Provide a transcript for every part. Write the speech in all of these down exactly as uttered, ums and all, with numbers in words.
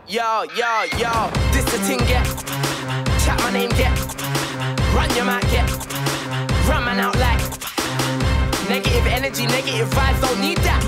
Yo, yo, yo, this the thing, get. Chat my name, get. Run your mouth, get. Run man out like. Negative energy, negative vibes, don't need that.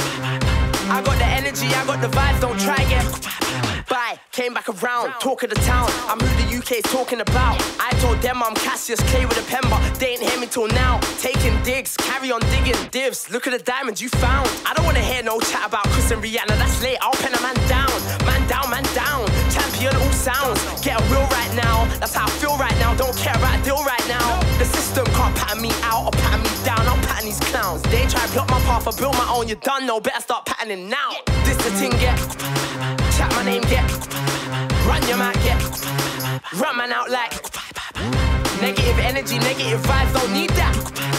I got the energy, I got the vibes, don't try, get. Bye, came back around, talk of the town. I'm who the U K's talking about. I told them I'm Cassius Clay with a pen, but they ain't hear me till now. Taking digs, carry on digging divs. Look at the diamonds you found. I don't wanna hear no chat about Chris and Rihanna, that's late. I'll pen a man down, man down, man down. Champion all sounds, get a real right now. That's how I feel right now, don't care about a deal right now. The system can't pattern me out or pattern me down. I'm patterning these clowns. They try to block my path, I build my own. You done know, better start patterning now. This the thing, get. Chat my name, get. Run your mouth, get. Run man out like. Negative energy, negative vibes, don't need that.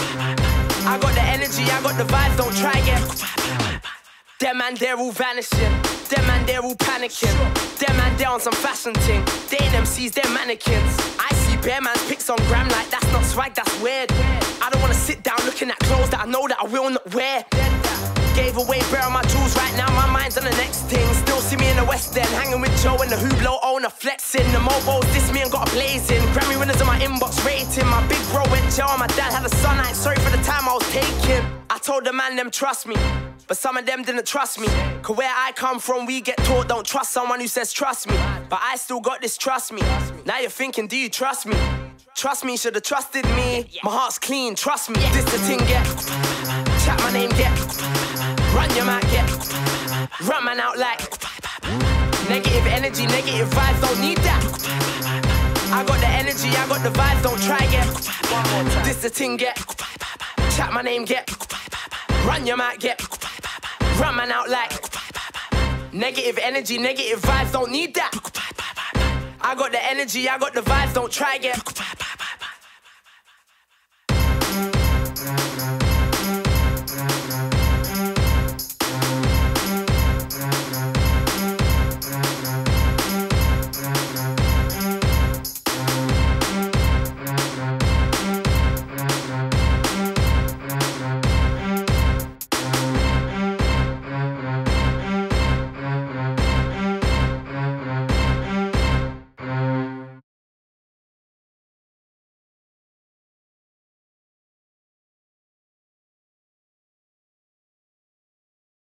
I got the energy, I got the vibes, don't try, get. Them man, they're all vanishing. Them man, they're all panicking. Them man, they're on some fashion thing. They ain't M Cs, they're mannequins. I see bare man's pics on gram like that's not swag, that's weird. I don't wanna sit down looking at clothes that I know that I will not wear. Gave away bare of my jewels right now, my mind's on the next thing. Still see me in the West End, hanging with Joe and the Hublot owner flexing. The mobiles diss me and got a blazing. Grammy winners on my inbox rating. My big bro went jail and my dad had a son. I ain't sorry for the time I was taking. I told the man them trust me, but some of them didn't trust me. Cause where I come from, we get taught don't trust someone who says trust me. But I still got this trust me. Now you're thinking, do you trust me? Trust me, should've trusted me. My heart's clean, trust me. This the thing, get. Chat my name, get. Run your mouth, get. Run man out like. Negative energy, negative vibes, don't need that. I got the energy, I got the vibes, don't try, get. This the thing, get. Chat my name, get. Run your mouth, get. Run man out like. Negative energy, negative vibes, don't need that. I got the energy, I got the vibes, don't try, get.